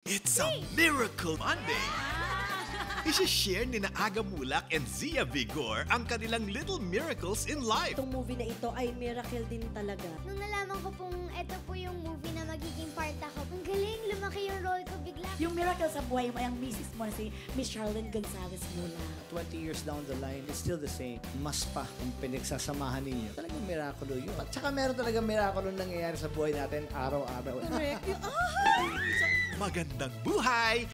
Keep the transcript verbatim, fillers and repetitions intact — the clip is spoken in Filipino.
It's a Miracle Monday! Isishare ni na Aga Mulak and Zia Vigor ang kanilang little miracles in life. Itong movie na ito ay miracle din talaga. Nung nalaman ko pong ito po yung movie na magiging part ako, ang galing, lumaki yung role ko bigla. Yung miracle sa buhay mo ay ang misis mo na si Miss Charlene Gonzalez Mula. twenty years down the line, it's still the same. Mas pa kung pinagsasamahan ninyo. Talagang mirakulo yun. At saka meron talagang mirakulo nangyayari sa buhay natin araw-araw. Magandang buhay!